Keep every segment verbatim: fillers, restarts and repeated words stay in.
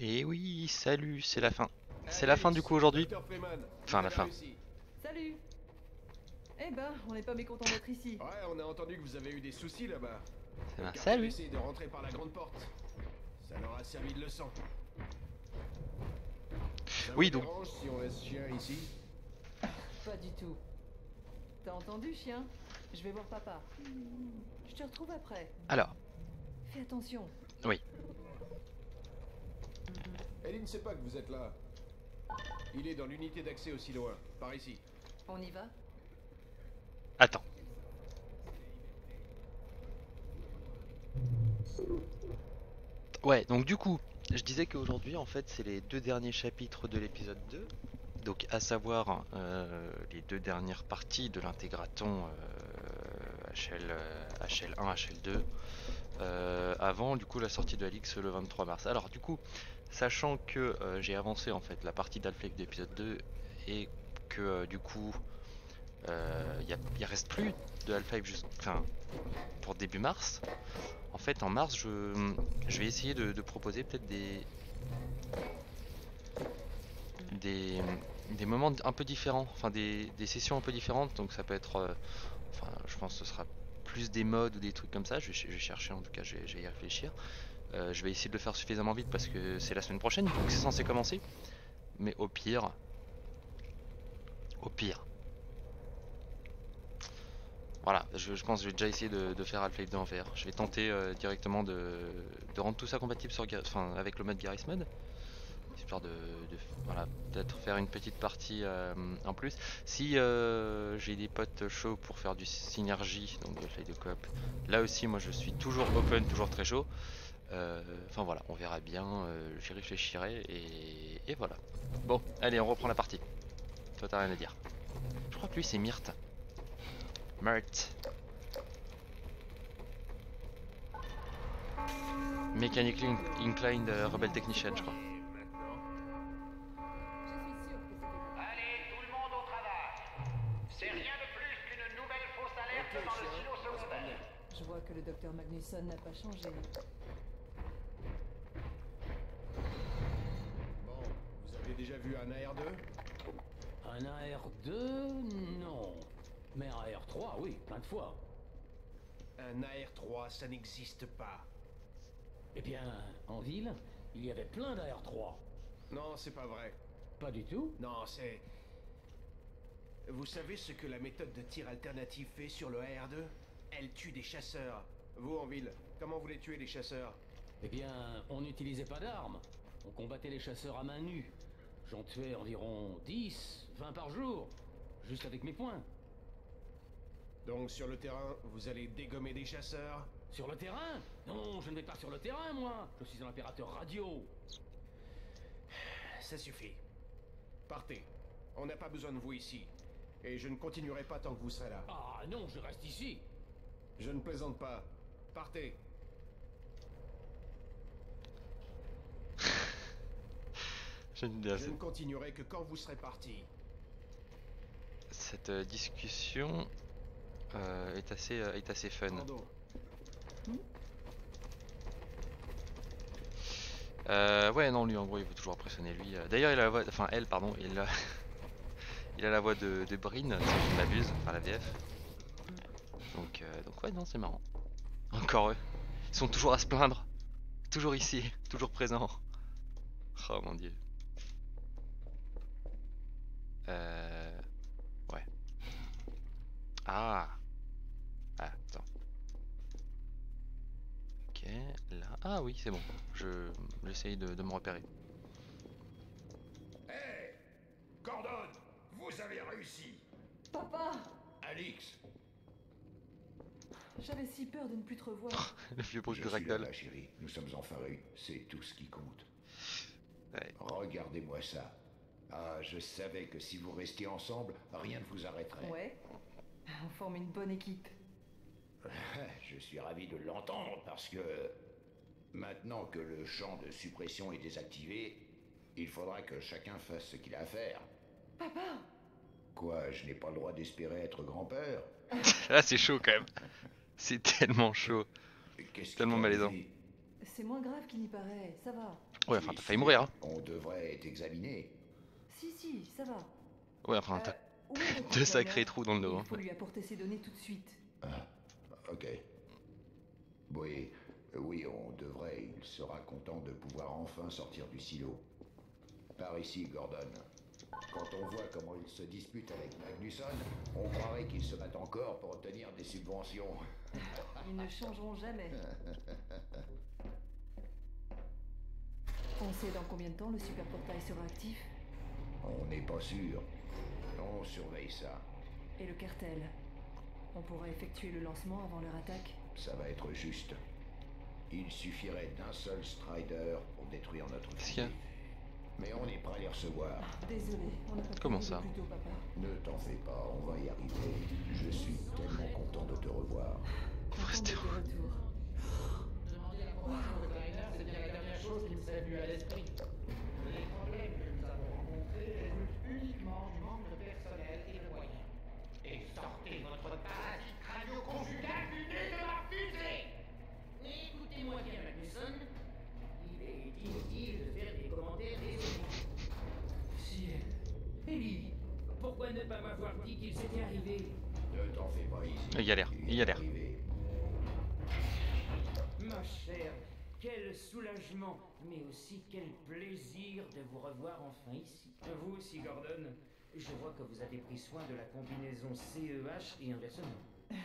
Et oui, salut, c'est la fin. C'est la fin du Alex, coup aujourd'hui. docteur Freeman, vous Enfin, la avez fin. réussi. Salut. Eh ben, on n'est pas mécontent d'être ici. Ouais, on a entendu que vous avez eu des soucis là-bas. C'est Le un cartel salut. essaye de rentrer par la grande porte. Ça leur a servi de leçon. Ça vous Oui, donc, dérange si on laisse chien ici? Pas du tout. T'as entendu, chien? Je vais voir papa. Je te retrouve après. alors, Fais attention. oui. Ellie ne sait pas que vous êtes là. Il est dans l'unité d'accès au silo un, par ici. On y va? Attends. Ouais, donc du coup, je disais qu'aujourd'hui, en fait, c'est les deux derniers chapitres de l'épisode deux. Donc, à savoir euh, les deux dernières parties de l'intégraton euh, H L, euh, H L un, H L deux. euh, avant, du coup, la sortie de Alix le vingt-trois mars. Alors, du coup, sachant que euh, j'ai avancé, en fait, la partie d'Half-Life de l'épisode deux et que, euh, du coup, euh, y a- il reste plus de Half-Life jusqu'- enfin, pour début mars. En fait, en mars, je, je vais essayer de, de proposer peut-être des, des, des moments un peu différents, enfin des, des sessions un peu différentes. Donc ça peut être, euh, enfin, je pense que ce sera plus des modes ou des trucs comme ça. Je vais, je vais chercher, en tout cas, je vais, je vais y réfléchir. Euh, je vais essayer de le faire suffisamment vite parce que c'est la semaine prochaine, du coup, que c'est censé commencer. Mais au pire, au pire, voilà, je, je pense que je vais déjà essayer de, de faire Half-Life deux en V R. Je vais tenter euh, directement de, de rendre tout ça compatible sur, Gar- enfin, avec le mode Garry's Mod. Histoire de, de- voilà, peut-être faire une petite partie euh, en plus. Si euh, j'ai des potes chauds pour faire du synergie, donc de Half-Life de coop, là aussi moi je suis toujours open, toujours très chaud. Euh, Enfin voilà, on verra bien, euh, j'y réfléchirai et, et voilà. Bon, allez, on reprend la partie. Toi t'as rien à dire. Je crois que lui c'est Myrte. Myrte. Mechanically Inclined euh, Rebel Technician, je crois. Et maintenant? Allez, tout le monde au travail. C'est rien de plus qu'une nouvelle fausse alerte Ok, dans le chien, silo on va se promener. secondaire. Je vois que le docteur Magnusson n'a pas changé. Bon, vous avez déjà vu un A R deux? Un A R deux, non. Mais un A R trois, oui, plein de fois. Un A R trois, ça n'existe pas. Eh bien, en ville, il y avait plein d'A R trois. Non, c'est pas vrai. Pas du tout. Non, c'est... Vous savez ce que la méthode de tir alternative fait sur le A R deux? Elle tue des chasseurs. Vous, en ville, comment vous les tuez, les chasseurs? Eh bien, on n'utilisait pas d'armes. On combattait les chasseurs à main nue. J'en tuais environ dix, vingt par jour. Juste avec mes poings. Donc, sur le terrain, vous allez dégommer des chasseurs? Sur le terrain? Non, je ne vais pas sur le terrain, moi. Je suis un opérateur radio. Ça suffit. Partez. On n'a pas besoin de vous ici. Et je ne continuerai pas tant que vous serez là. Ah non, je reste ici. Je ne plaisante pas. Partez. J'aime bien Je cette, ne continuerai que quand vous serez partis. cette, euh, discussion euh, est, assez, euh, est assez fun. Pardon. Euh, ouais, non, lui en gros il veut toujours impressionner lui. euh. D'ailleurs, il a la voix, enfin elle, pardon, il a, il a la voix de, de Brin, si je ne m'abuse, enfin la V F. Donc, euh, donc ouais, non, c'est marrant. Encore eux. Ils sont toujours à se plaindre. Toujours ici, toujours présents. Oh mon dieu. Euh... Ouais. Ah. Ah, attends. Ok, là. Ah oui, c'est bon. Je j'essaye de, de me repérer. Hé Gordon, vous avez réussi. Papa! Alix, J'avais si peur de ne plus te revoir. Le vieux bruit Je de suis là, Ragdoll. ma chérie. Nous sommes enfin réunis. C'est tout ce qui compte. Ouais. Regardez-moi ça. Ah, je savais que si vous restiez ensemble, rien ne vous arrêterait. Ouais. On forme une bonne équipe. Je suis ravi de l'entendre parce que maintenant que le champ de suppression est désactivé, il faudra que chacun fasse ce qu'il a à faire. Papa! Quoi, je n'ai pas le droit d'espérer être grand-père? Là, c'est chaud quand même. C'est tellement chaud. Qu'est-ce qui Tellement t'est malaisant. arrivé? C'est moins grave qu'il n'y paraît, ça va. Ouais, enfin, t'as failli mourir, hein. On devrait être examiné. Si, si, ça va. Ouais, enfin, t'as Euh, où est docteur deux sacrés Kleiner? trous dans le dos, Il hein. faut lui apporter ses données tout de suite. Ah, ok. Oui, oui, on devrait. Il sera content de pouvoir enfin sortir du silo. Par ici, Gordon. Quand on voit comment il se dispute avec Magnusson, on croirait qu'ils se battent encore pour obtenir des subventions. Ils ne changeront jamais. On sait dans combien de temps le super portail sera actif? On n'est pas sûr. On surveille ça. Et le cartel? On pourra effectuer le lancement avant leur attaque? Ça va être juste. Il suffirait d'un seul Strider pour détruire notre Qu'est-ce qu'il y a? fusée. Mais on est prêt à les recevoir. Désolé, on n'a pas Comment prévu ça? plus tôt, papa. Ne t'en fais pas, on va y arriver. Je suis tellement content de te revoir. Content restez- de tes retours. Demander la convention de Kleiner, c'est bien la dernière chose qui me s'est venue à l'esprit. Les problèmes que nous avons rencontrés résultent uniquement du manque de personnel et de moyens. Et sortez votre parasite radio-conjugal du nez de ma fusée! Écoutez-moi bien, Magnusson. Il est inutile de faire des commentaires désobligeants. Si... Ellie, pourquoi ne pas m'avoir dit qu'il s'était arrivé? Ne t'en fais pas ici. Il galère, il galère. Ma chère, quel soulagement, mais aussi quel plaisir de vous revoir enfin ici. Vous aussi, Gordon. Je vois que vous avez pris soin de la combinaison C E H et inversement.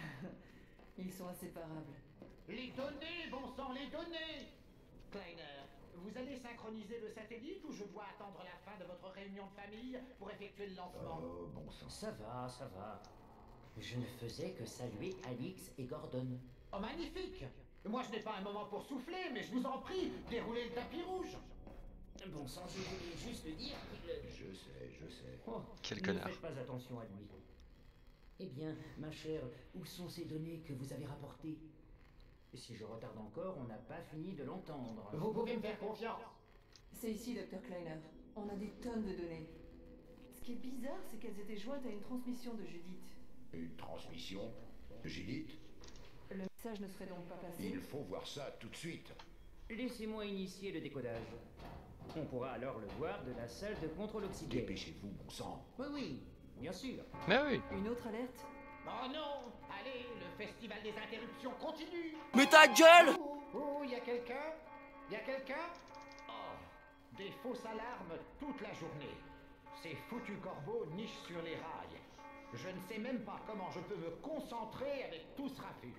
Ils sont inséparables. Les données, bon sang, les données! Kleiner, vous allez synchroniser le satellite ou je dois attendre la fin de votre réunion de famille pour effectuer le lancement? Oh, bon sang. Ça va, ça va. Je ne faisais que saluer Alix et Gordon. Oh, magnifique! Moi, je n'ai pas un moment pour souffler, mais je vous en prie, déroulez le tapis rouge! Bon sang, je voulais juste dire qu'il... Je sais, je sais. Oh, Quel ne connard. faites pas attention à lui. Eh bien, ma chère, où sont ces données que vous avez rapportées? Si je retarde encore, on n'a pas fini de l'entendre. Vous pouvez me faire confiance? C'est ici, docteur Kleiner. On a des tonnes de données. Ce qui est bizarre, c'est qu'elles étaient jointes à une transmission de Judith. Une transmission? Judith? Le message ne serait donc pas passé. Il faut voir ça tout de suite. Laissez-moi initier le décodage. On pourra alors le voir de la salle de contrôle oxygène. Dépêchez-vous, bon sang. Oui, oui, bien sûr. Mais oui. Une autre alerte? Oh non! Allez, le festival des interruptions continue! Mais ta gueule! Oh, oh, y a quelqu'un? Y a quelqu'un? Oh, des fausses alarmes toute la journée. Ces foutus corbeaux nichent sur les rails. Je ne sais même pas comment je peux me concentrer avec tout ce raffut.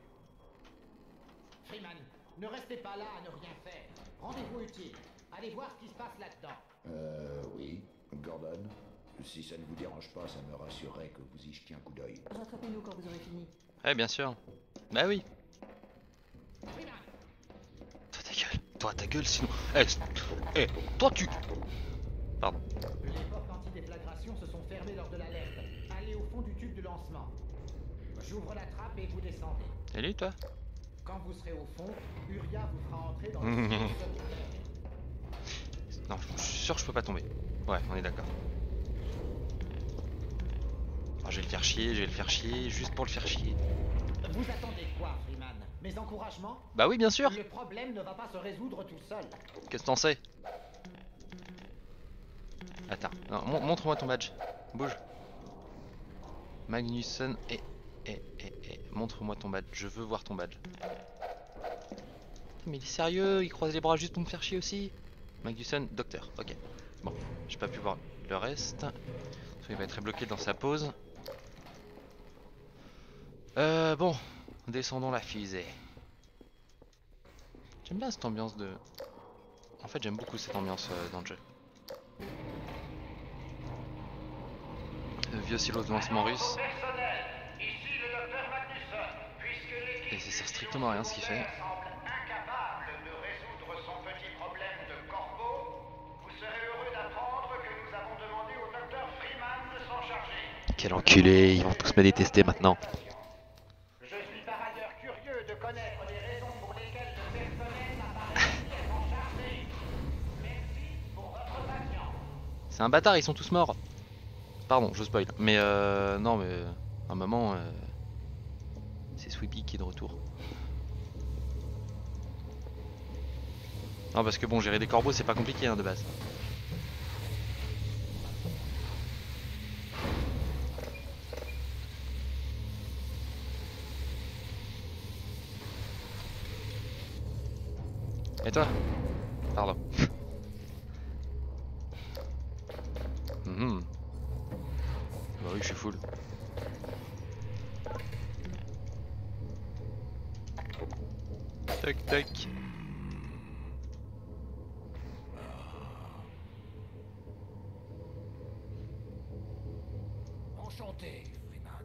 Freeman, ne restez pas là à ne rien faire. Rendez-vous utile. Allez voir ce qui se passe là-dedans. Euh, oui. Gordon, si ça ne vous dérange pas, ça me rassurerait que vous y jetiez un coup d'œil. Rattrapez-nous quand vous aurez fini. Ouais, bien sûr. Bah oui. Freeman! Toi ta gueule. Toi ta gueule sinon. Eh, eh, toi tu. Pardon. Les portes anti-déflagration se sont fermées lors de l'alerte. Allez au fond du tube de lancement. J'ouvre la trappe et vous descendez. Salut toi. Quand vous serez au fond, Uria vous fera entrer dans le silo secondaire. Non, je suis sûr que je peux pas tomber. Ouais, on est d'accord. Alors, je vais le faire chier, je vais le faire chier, juste pour le faire chier. Vous attendez quoi, Freeman? Mes encouragements? Bah oui, bien sûr. Le problème ne va pas se résoudre tout seul. Qu'est-ce que t'en sais? Attends, non, mon- montre-moi ton badge. Bouge. Magnusson et... et... et... et... Montre-moi ton badge, je veux voir ton badge. Mais il est sérieux, il croise les bras juste pour me faire chier aussi. Magnusson, docteur, ok. Bon, j'ai pas pu voir le reste. Il va être bloqué dans sa pause. Euh, bon, descendons la fusée. J'aime bien cette ambiance de... En fait, j'aime beaucoup cette ambiance euh, dans le jeu. Le vieux silo de lancement russe. Personnel, ici le docteur Magnusson. Puisque l'équipe Et ça sert strictement à rien ce qu'il fait. semble incapable de résoudre son petit problème de corbeau, vous serez heureux d'apprendre que nous avons demandé au docteur Freeman de s'en charger. Quel enculé, ils vont tous me détester maintenant. Je suis par ailleurs curieux de connaître les raisons pour lesquelles le personnel n'a pas réussi à s'en charger. Merci pour votre patience. C'est un bâtard, ils sont tous morts. Pardon, je spoil. Mais euh... Non mais... À un moment... Euh, c'est Sweepy qui est de retour. Non, parce que bon, gérer des corbeaux, c'est pas compliqué hein, de base. Et toi? Pardon. Mmh. Bah oui, je suis full. Tac tac. Enchanté, Freeman.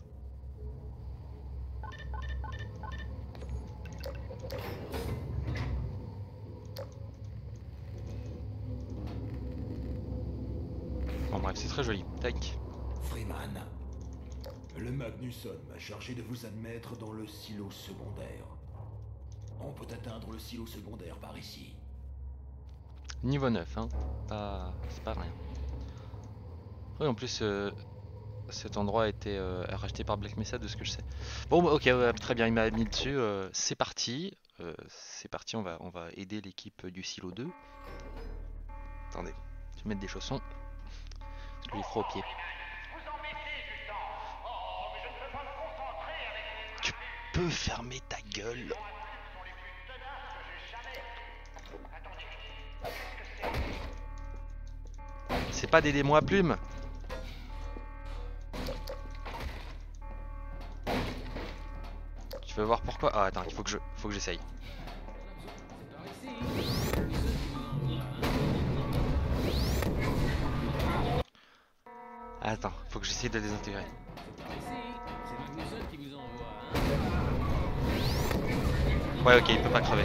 Bon bref, c'est très joli. Tac. Freeman, le Magnusson m'a chargé de vous admettre dans le silo secondaire. On peut atteindre le silo secondaire par ici. Niveau neuf, hein. Pas... C'est pas rien. Oui, en plus, euh, cet endroit a été euh, racheté par Black Mesa de ce que je sais. Bon, bah, ok, ouais, très bien, il m'a mis dessus. Euh, c'est parti. Euh, c'est parti, on va, on va aider l'équipe du silo deux. Attendez, je vais mettre des chaussons. Parce que j'ai froid aux pieds. Vous en mettez du temps. Oh, mais je ne peux pas me concentrer avec Tu peux fermer ta gueule. C'est pas d'aider-moi plume. Tu veux voir pourquoi? Ah attends, il faut que je, faut que j'essaye. Attends, faut que j'essaye de les intégrer. C'est Magnusson qui vous envoie. Ouais, ok, il peut pas crever.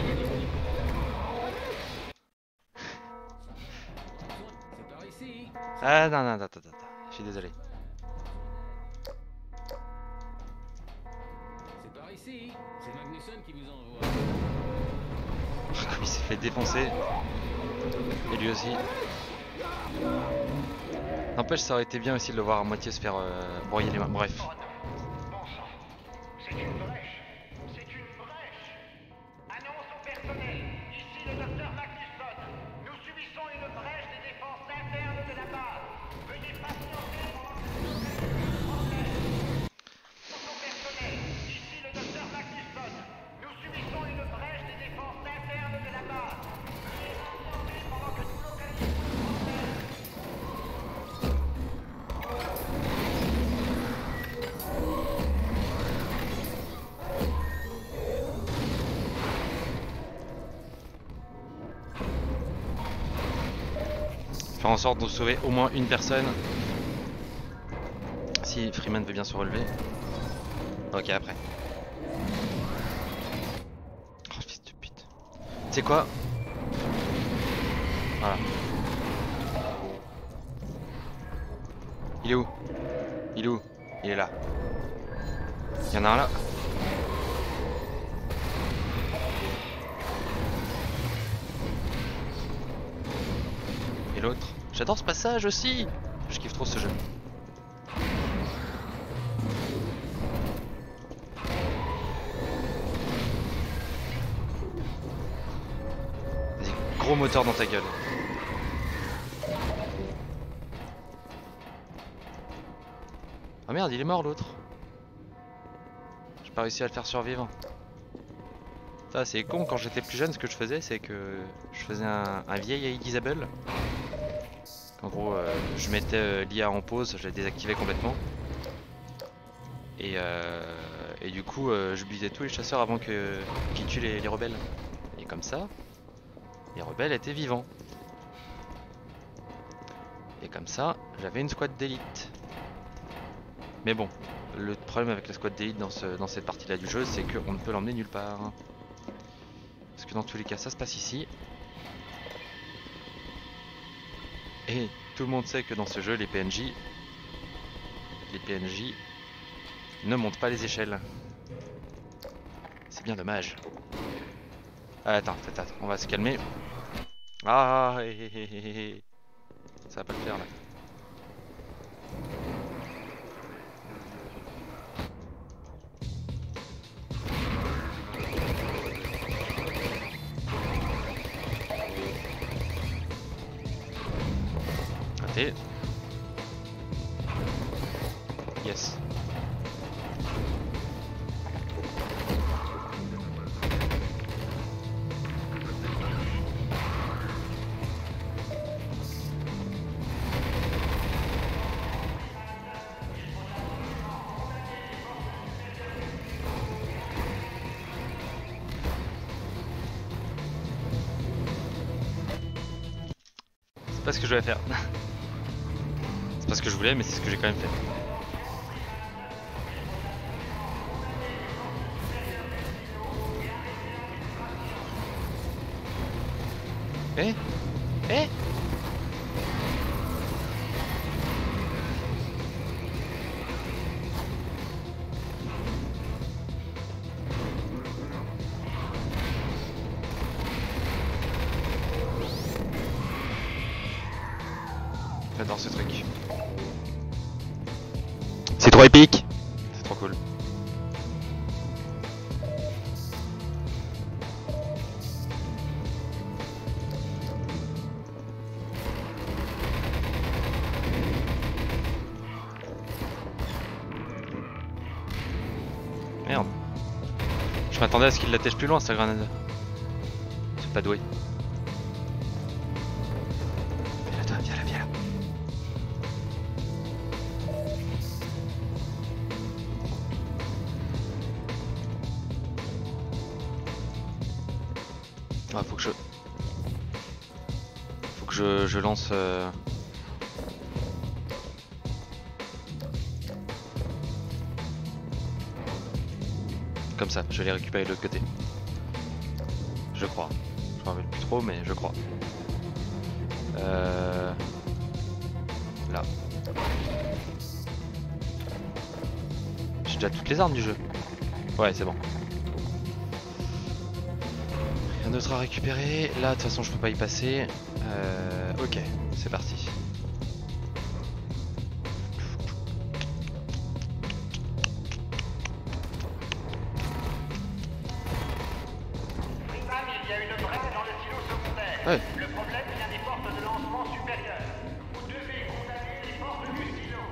C'est par ici. Ah non, non, attends, attends, attends, je suis désolé. C'est par ici. C'est Magnusson qui vous envoie. Ah, il s'est fait défoncer. Et lui aussi. N'empêche, ça aurait été bien aussi de le voir à moitié se faire euh, broyer les mains. Bref. Bon sang, c'est une brèche. C'est une brèche. Annonce au personnel. Ici le docteur Magnusson. Nous subissons une brèche des défenses internes de la base. Veuillez patienter pendant que nous localisons le problème. Annonce au personnel. Ici le docteur Magnusson. Nous subissons une brèche des défenses internes de la base. Veuillez patienter pendant que nous localisons le problème. Faire en sorte de sauver au moins une personne. Si Freeman veut bien se relever. Ok, après. Oh, fils de pute. Tu sais quoi? Voilà. Il est où? Il est où? Il est là. Il y en a un là. Et l'autre. J'adore ce passage aussi. Je kiffe trop ce jeu. Vas-y, gros moteur dans ta gueule. Ah merde, il est mort l'autre. J'ai pas réussi à le faire survivre. Ça c'est con, quand j'étais plus jeune ce que je faisais c'est que je faisais un, un vieil A I Disable. En gros euh, je mettais euh, l'I A en pause, je la désactivais complètement. Et, euh, et du coup euh, je butais tous les chasseurs avant que qu'ils tuent les, les rebelles. Et comme ça, les rebelles étaient vivants. Et comme ça, j'avais une squad d'élite. Mais bon, le problème avec la squad d'élite dans, ce, dans cette partie-là du jeu, c'est qu'on ne peut l'emmener nulle part. Parce que dans tous les cas, ça se passe ici. Et tout le monde sait que dans ce jeu, les P N J, les P N J ne montent pas les échelles. C'est bien dommage. Ah, attends, attends, attends, on va se calmer. Ah, hé, hé, hé, hé, hé. Ça va pas le faire là. Raté. Yes. C'est pas ce que je voulais faire. C'est pas ce que je voulais, mais c'est ce que j'ai quand même fait. Eh Eh J'adore ce truc. C'est trop épique. C'est trop cool. Merde. Je m'attendais à ce qu'il l'attèche plus loin sa grenade. C'est pas doué. Viens là, toi, viens là, viens là. Ah, faut que je... Faut que je, je lance... Euh... Comme ça, je vais les récupérer de l'autre côté. Je crois. Je m'en rappelle plus trop, mais je crois. Euh... Là. J'ai déjà toutes les armes du jeu. Ouais, c'est bon. Rien d'autre à récupérer. Là, de toute façon, je peux pas y passer. Euh... Ok, c'est parti. Ouais. Le problème vient des portes de lancement supérieures. Vous devez condamner les portes du silo.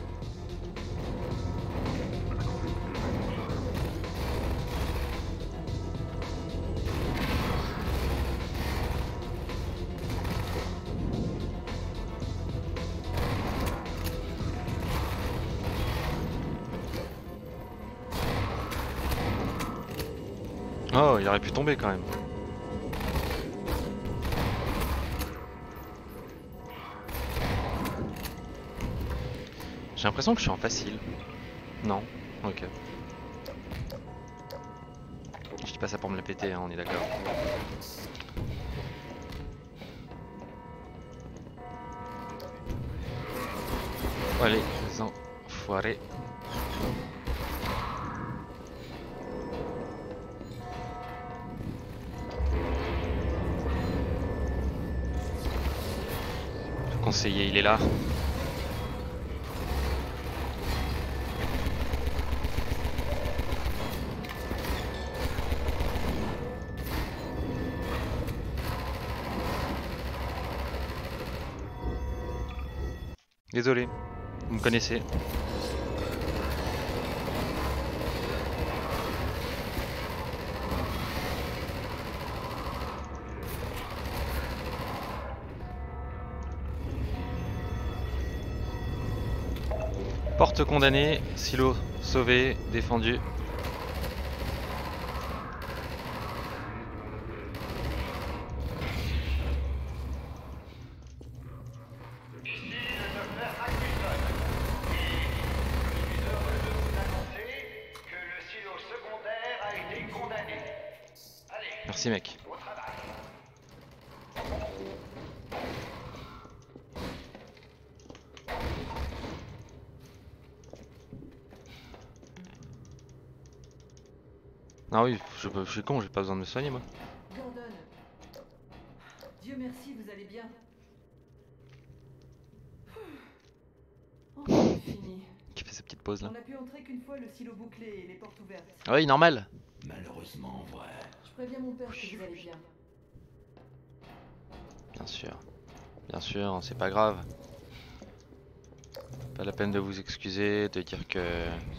Oh, il aurait pu tomber quand même. J'ai l'impression que je suis en facile. Non, ok. Je dis pas ça pour me la péter, hein, on est d'accord. Allez, les enfoirés. Le conseiller, il est là. Désolé, vous me connaissez. Porte condamnée, silo sauvé, défendu. Merci mec. Ah oui, je, je suis con, j'ai pas besoin de me soigner moi. Gordon. Dieu merci, vous allez bien. Enfin, c'est fini. Qui fait sa petite pause là. On a pu entrer qu'une fois le silo bouclé et les portes ouvertes. Ah oui, normal. Malheureusement, vrai. Je préviens mon père que vous allez bien. Bien sûr. Bien sûr, c'est pas grave. Pas la peine de vous excuser, de dire que...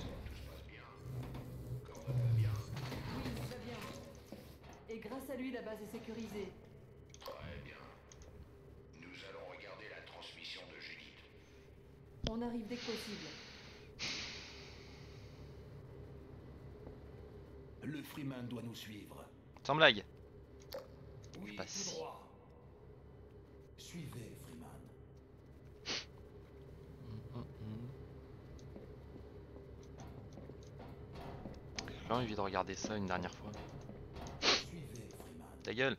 Oui, tout va bien. Et grâce à lui, la base est sécurisée. Très bien. Nous allons regarder la transmission de Judith. On arrive dès que possible. Le Freeman doit nous suivre. Sans blague. Oui, Passe. tout droit. Suivez, Freeman. J'ai envie de regarder ça une dernière fois. Suivez, Freeman. Ta gueule.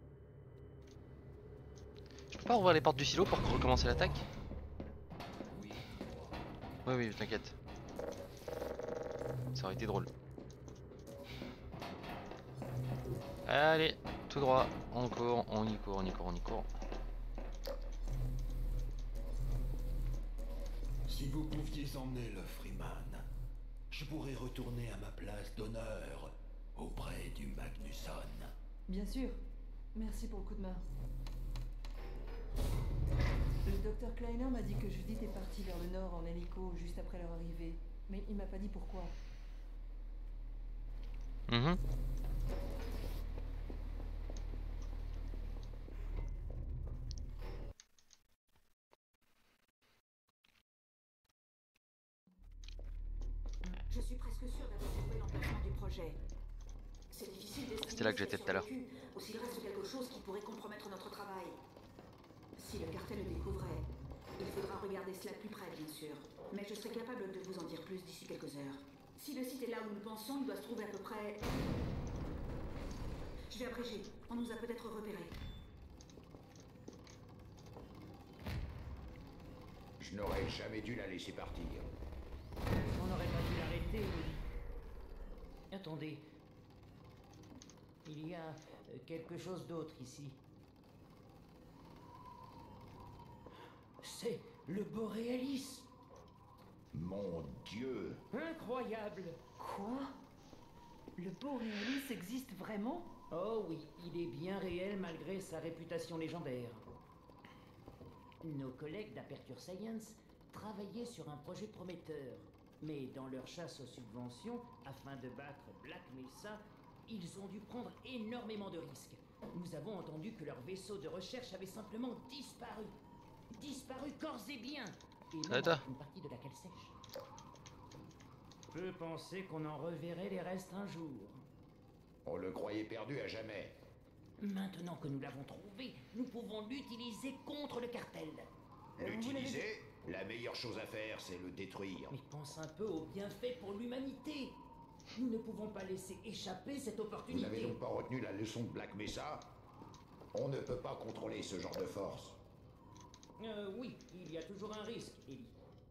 Je peux pas ouvrir les portes du silo pour recommencer l'attaque? Oui, tout droit. Oui, oui, t'inquiète. Ça aurait été drôle. Allez, tout droit, on court, on y court, on y court, on y court. Si vous pouviez emmener le Freeman, je pourrais retourner à ma place d'honneur auprès du Magnusson. Bien sûr. Merci pour le coup de main. Le docteur Kleiner m'a dit que Judith est partie vers le nord en hélico juste après leur arrivée. Mais il m'a pas dit pourquoi. Mhm. Je suis presque sûre d'avoir trouvé l'emplacement du projet. C'est difficile d'estimer. C'était là que j'étais tout à l'heure. Ou s'il reste quelque chose qui pourrait compromettre notre travail. Si le cartel le découvrait, il faudra regarder cela de plus près, bien sûr. Mais je serai capable de vous en dire plus d'ici quelques heures. Si le site est là où nous pensons, il doit se trouver à peu près... Je vais abréger. On nous a peut-être repérés. Je n'aurais jamais dû la laisser partir. On n'aurait pas dû l'arrêter, oui. Attendez. Il y a euh, quelque chose d'autre ici. C'est le Borealis. Mon Dieu! Incroyable. Quoi? Le Borealis existe vraiment? Oh oui, il est bien réel malgré sa réputation légendaire. Nos collègues d'Aperture Science travaillaient sur un projet prometteur. Mais dans leur chasse aux subventions, afin de battre Black Mesa, ils ont dû prendre énormément de risques. Nous avons entendu que leur vaisseau de recherche avait simplement disparu. Disparu corps et biens. Et même Attends. avec une partie de la cale sèche. Je pensais qu'on en reverrait les restes un jour. On le croyait perdu à jamais. Maintenant que nous l'avons trouvé, nous pouvons l'utiliser contre le cartel. Euh, vous l'avez- L'utiliser? La meilleure chose à faire, c'est le détruire. Mais pense un peu aux bienfaits pour l'humanité. Nous ne pouvons pas laisser échapper cette Vous opportunité. n'avez donc pas retenu la leçon de Black Mesa? On ne peut pas contrôler ce genre de force. Euh, oui, il y a toujours un risque, Ellie.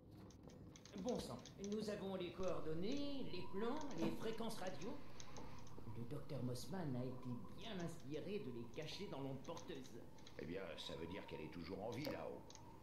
Bon sang, nous avons les coordonnées, les plans, les fréquences radio. Le docteur Mossman a été bien inspiré de les cacher dans l'onde porteuse. Eh bien, ça veut dire qu'elle est toujours en vie là-haut.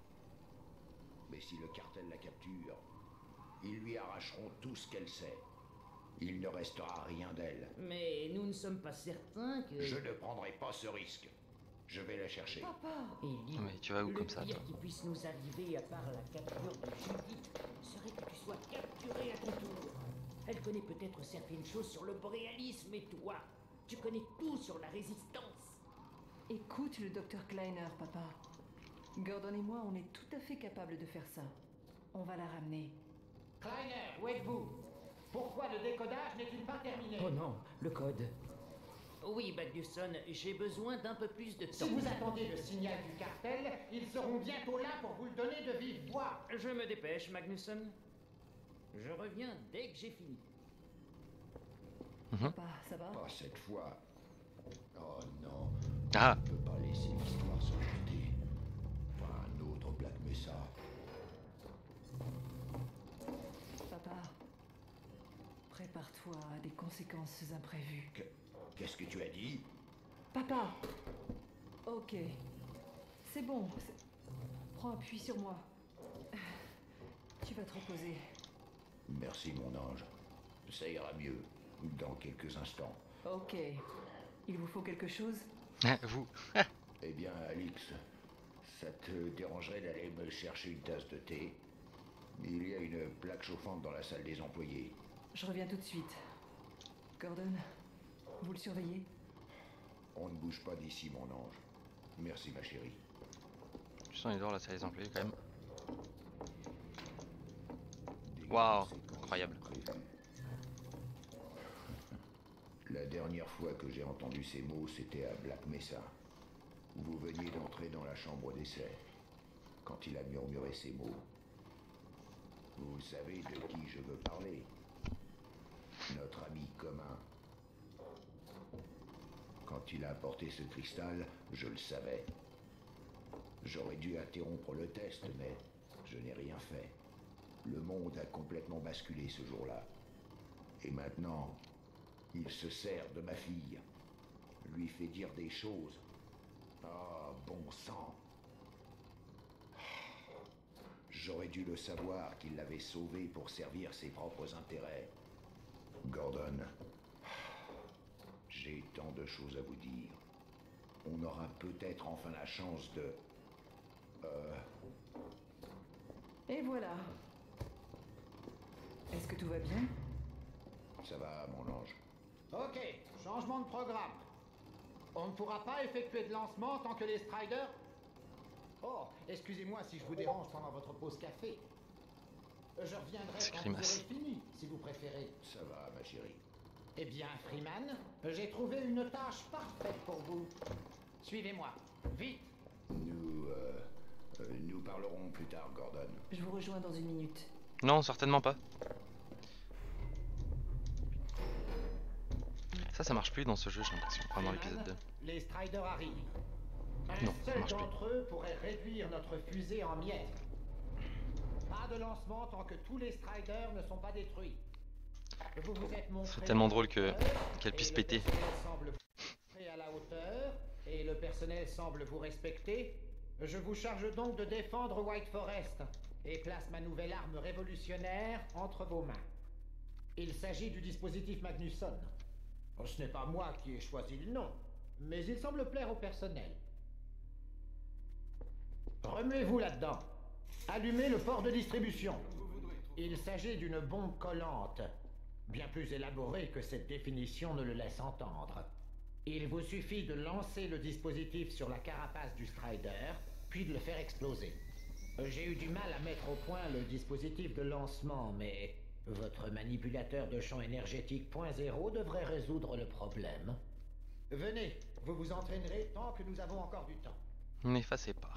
Mais si le cartel la capture, ils lui arracheront tout ce qu'elle sait. Il ne restera rien d'elle. Mais nous ne sommes pas certains que... Je ne prendrai pas ce risque. Je vais la chercher. Papa! Ellie, Mais tu vas où le comme ça, pire toi? qui puisse nous arriver à part la capture de Judith serait que tu sois capturé à ton tour. Elle connaît peut-être certaines choses sur le boréalisme et toi, tu connais tout sur la résistance. Écoute le docteur Kleiner, papa. Gordon et moi, on est tout à fait capables de faire ça. On va la ramener. Kleiner, où êtes-vous? Pourquoi le décodage n'est-il pas terminé? Oh non, le code. Oui, Magnusson, j'ai besoin d'un peu plus de temps. Si vous attendez le signal du cartel, ils seront bientôt là pour vous le donner de vive voix. Je me dépêche, Magnusson. Je reviens dès que j'ai fini. Papa, ça va? Pas cette fois. Oh non. Ah, On ne peut pas laisser l'histoire se répéter. Pas un autre Black Mesa. Papa, prépare-toi à des conséquences imprévues. Que- Qu'est-ce que tu as dit? Papa! Ok. C'est bon. c'est- Prends appui sur moi. Tu vas te reposer. Merci mon ange. Ça ira mieux dans quelques instants. Ok. Il vous faut quelque chose? vous. Eh bien, Alix, ça te dérangerait d'aller me chercher une tasse de thé? Il y a une plaque chauffante dans la salle des employés. Je reviens tout de suite. Gordon, vous le surveillez? On ne bouge pas d'ici, mon ange. Merci, ma chérie. Je sens les dehors, là, ça les employés quand même. Waouh, incroyable. La dernière fois que j'ai entendu ces mots, c'était à Black Mesa. Vous veniez d'entrer dans la chambre d'essai. Quand il a murmuré ces mots. Vous savez de qui je veux parler? Notre ami commun. Quand il a apporté ce cristal, je le savais. J'aurais dû interrompre le test, mais je n'ai rien fait. Le monde a complètement basculé ce jour-là. Et maintenant, il se sert de ma fille. Lui fait dire des choses. Ah, bon sang. J'aurais dû le savoir qu'il l'avait sauvé pour servir ses propres intérêts. Gordon, j'ai tant de choses à vous dire. On aura peut-être enfin la chance de... Euh... Et voilà. Est-ce que tout va bien? Ça va, mon ange. Ok, changement de programme. On ne pourra pas effectuer de lancement tant que les Striders... Oh, excusez-moi si je vous dérange pendant votre pause café. Je reviendrai quand vous aurez fini, si vous préférez. Ça va, ma chérie. Eh bien, Freeman, j'ai trouvé une tâche parfaite pour vous. Suivez-moi, vite. Nous, euh, euh, nous parlerons plus tard, Gordon. Je vous rejoins dans une minute. Non, certainement pas. Ça, ça marche plus dans ce jeu, j'ai l'impression, enfin dans l'épisode deux. Les Striders arrivent. Un Non, ça seul marche plus. d'entre eux pourrait réduire notre fusée en miettes. Pas de lancement tant que tous les Striders ne sont pas détruits. Vous vous êtes montré C'est tellement drôle que qu'elle puisse péter. Le personnel semble vous à la hauteur et le personnel semble vous respecter. Je vous charge donc de défendre White Forest et place ma nouvelle arme révolutionnaire entre vos mains. Il s'agit du dispositif Magnusson. Ce n'est pas moi qui ai choisi le nom, mais il semble plaire au personnel. Remuez-vous là-dedans. Allumez le port de distribution. Il s'agit d'une bombe collante, bien plus élaborée que cette définition ne le laisse entendre. Il vous suffit de lancer le dispositif sur la carapace du Strider, puis de le faire exploser. J'ai eu du mal à mettre au point le dispositif de lancement, mais votre manipulateur de champ énergétique point zéro devrait résoudre le problème. Venez, vous vous entraînerez tant que nous avons encore du temps. N'effacez pas.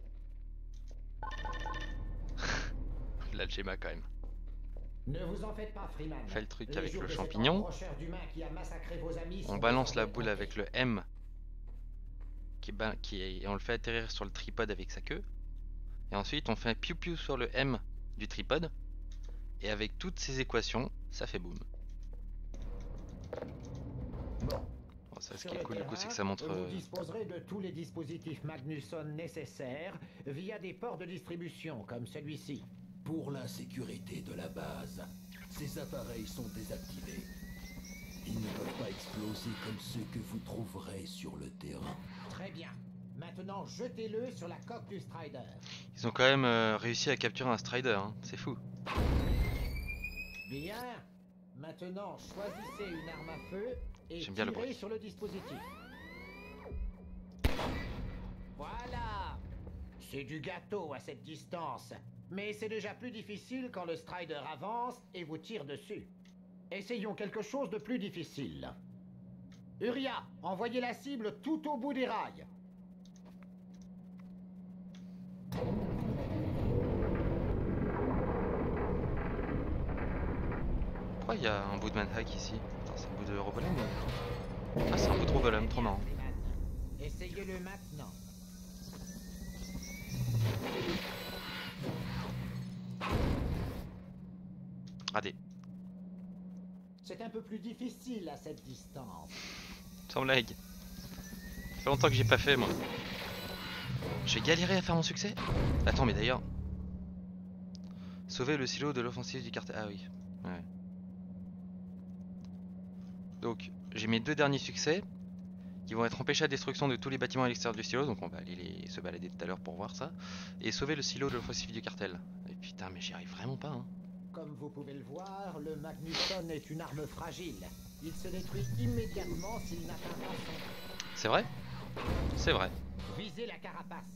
Là le schéma quand même. Ne vous en faites pas, Freeman. Fait le truc Les avec jours le de cet champignon. emprocheur d'humains qui a massacré vos amis On sont balance la désormais boule comptés. avec le M. Qui, ba- qui est- et on le fait atterrir sur le tripode avec sa queue. Et ensuite on fait un piou piou sur le M du tripode. Et avec toutes ces équations, ça fait boum. Bon. Bon, ça, ce Sur qui est le cool du coup, c'est terrain, que ça montre. Vous euh, disposerez de tous les dispositifs Magnusson nécessaires via des ports de distribution comme celui-ci. Pour la sécurité de la base, ces appareils sont désactivés. Ils ne peuvent pas exploser comme ceux que vous trouverez sur le terrain. Très bien. Maintenant, jetez-le sur la coque du Strider. Ils ont quand même euh, réussi à capturer un Strider, hein. C'est fou. Bien. Maintenant, choisissez une arme à feu et J'aime bien le tirez bruit. sur le dispositif. Voilà. C'est du gâteau à cette distance. Mais c'est déjà plus difficile quand le Strider avance et vous tire dessus. Essayons quelque chose de plus difficile. Uria, envoyez la cible tout au bout des rails. Pourquoi il y a un bout de manhack ici? Attends, c'est un bout de Robolem ou... Ah, c'est un bout de Robolem, trop marrant. Essayez-le maintenant. Raté. C'est un peu plus difficile à cette distance. Sans blague. Ça fait longtemps que j'ai pas fait moi. J'ai galéré à faire mon succès. Attends, mais d'ailleurs... Sauver le silo de l'offensive du cartel. Ah oui. Ouais. Donc, j'ai mes deux derniers succès. Qui vont être empêcher la destruction de tous les bâtiments à l'extérieur du silo. Donc on va aller les... se balader tout à l'heure pour voir ça. Et sauver le silo de l'offensive du cartel. Et Putain, mais j'y arrive vraiment pas, hein. Comme vous pouvez le voir, le Magnusson est une arme fragile. Il se détruit immédiatement s'il n'atteint pas son... C'est vrai? C'est vrai. Visez la carapace.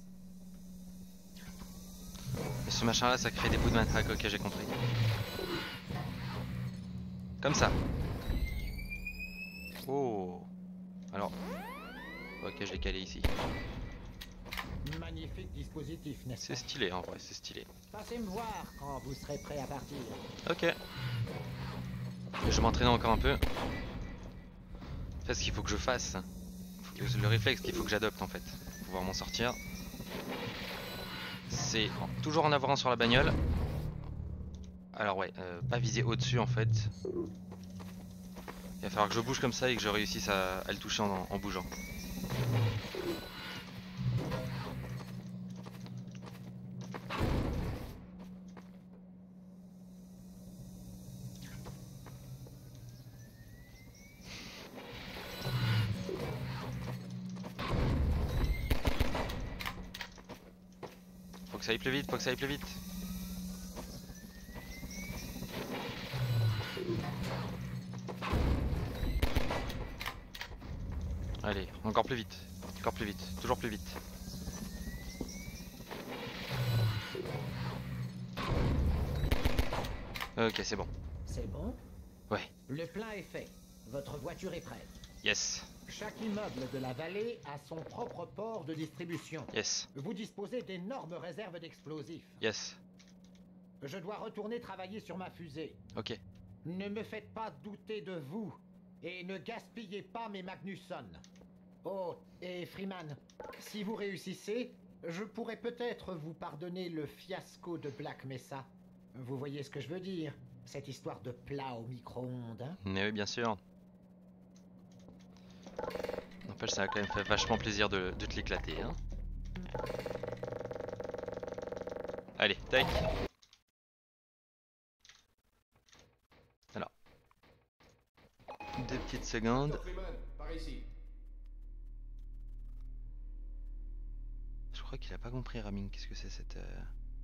Et ce machin là, ça crée des bouts de matraque, ok, j'ai compris. Comme ça. Oh. Alors. Ok, je l'ai calé ici. Magnifique dispositif, n'est-ce C'est pas? stylé en vrai, c'est stylé. Passez me voir quand vous serez prêt à partir. Ok. Je vais m'entraîner encore un peu. C'est ce qu'il faut que je fasse. Faut que- Le réflexe qu'il faut que j'adopte en fait. Pour pouvoir m'en sortir. C'est en- toujours en avoir un sur la bagnole. Alors ouais, euh, pas viser au-dessus en fait. Il va falloir que je bouge comme ça et que je réussisse à, à le toucher en, en bougeant. Faut que ça aille plus vite, faut que ça aille plus vite. Allez, encore plus vite, encore plus vite, toujours plus vite. Ok, c'est bon. C'est bon? Ouais, Le plein est fait. Votre voiture est prête. yes, Chaque immeuble de la vallée a son propre port de distribution. yes, Vous disposez d'énormes réserves d'explosifs. yes. Je dois retourner travailler sur ma fusée. Ok. Ne me faites pas douter de vous. Et ne gaspillez pas mes Magnusson. Oh, et Freeman, si vous réussissez, je pourrais peut-être vous pardonner le fiasco de Black Mesa. Vous voyez ce que je veux dire? Cette histoire de plat au micro-ondes, hein? Mais oui, bien sûr. N'empêche, ça a quand même fait vachement plaisir de, de te l'éclater, hein. Allez, tac. Alors. Deux petites secondes. Freeman, par ici. Je crois qu'il a pas compris, Ramin. Qu'est-ce que c'est cette... Euh...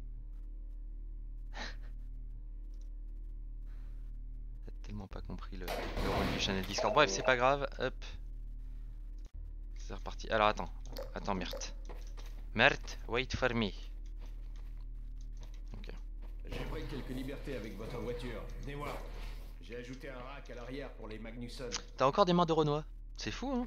Il a tellement pas compris le, le rôle du channel Discord. Bref, c'est pas grave. Hop. C'est reparti. Alors attends. Attends, Myrthe. Myrthe, wait for me. Ok. J'ai pris quelques libertés avec votre voiture. Venez voir. J'ai ajouté un rack à l'arrière pour les Magnusson. T'as encore des mains de Renoir. C'est fou, hein.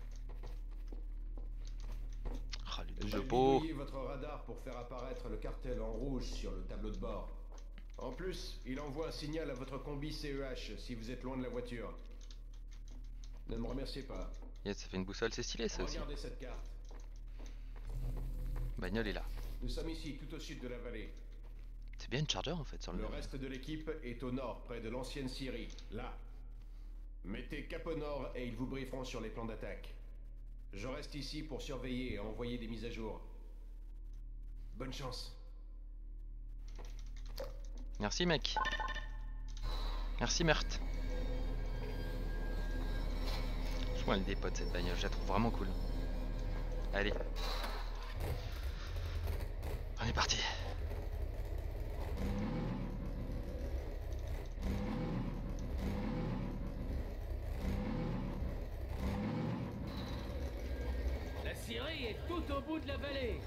Oh, les J'ai doubles pots. bidouillé votre radar pour faire apparaître le cartel en rouge sur le tableau de bord. En plus, il envoie un signal à votre combi C E H si vous êtes loin de la voiture. Ne me remerciez pas. Yes, ça fait une boussole, c'est stylé ça aussi. Regardez cette carte. Bagnole est là. Nous sommes ici, tout au sud de la vallée. C'est bien une Charger en fait sur le Le même. reste de l'équipe est au nord, près de l'ancienne Syrie, là. Mettez cap au nord et ils vous brieferont sur les plans d'attaque. Je reste ici pour surveiller et envoyer des mises à jour. Bonne chance. Merci mec. Merci Myrthe. Je vois elle dépote cette bagnole, je la trouve vraiment cool. Allez. On est parti. La Syrie est tout au bout de la vallée.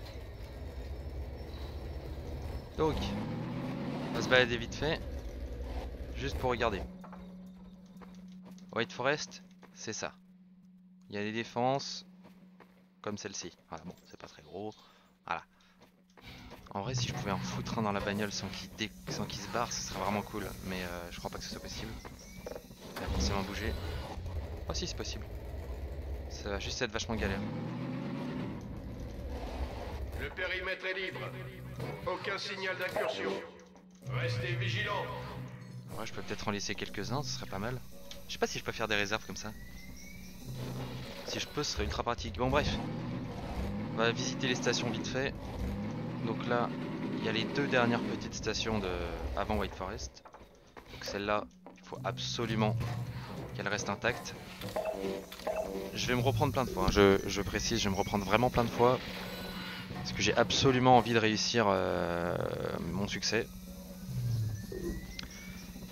Donc, on va se balader vite fait. Juste pour regarder. White Forest, c'est ça. Il y a des défenses comme celle-ci. Voilà, bon, c'est pas très gros. Voilà. En vrai, si je pouvais en foutre un dans la bagnole sans qu'il dé... sans qu'il se barre, ce serait vraiment cool. Mais euh, je crois pas que ce soit possible. Il va forcément bouger. Oh si, c'est possible. Ça va juste être vachement galère. Le périmètre est libre. Aucun signal d'incursion. Restez vigilants. Ouais, je peux peut-être en laisser quelques-uns, ce serait pas mal. Je sais pas si je peux faire des réserves comme ça. Si je peux, ce serait ultra pratique. Bon, bref. On va visiter les stations vite fait. Donc là, il y a les deux dernières petites stations de avant White Forest. Donc celle-là, il faut absolument qu'elle reste intacte. Je vais me reprendre plein de fois, hein. je, je précise, je vais me reprendre vraiment plein de fois. Parce que j'ai absolument envie de réussir euh, mon succès.